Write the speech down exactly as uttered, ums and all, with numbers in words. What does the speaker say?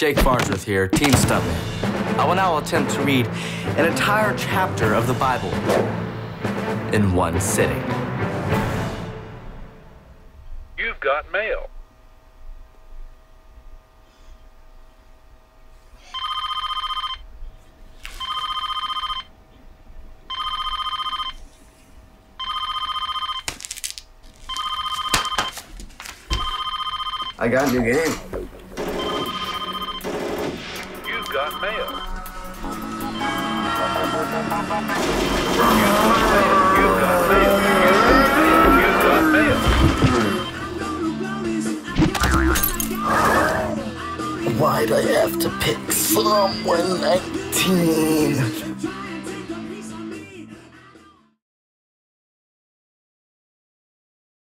Jake Farnsworth here, Team Stunt Man. I will now attempt to read an entire chapter of the Bible in one sitting. You've got mail. I got a new game. You've got mail. You've got mail. You've got mail. Why'd I have to pick someone nineteen?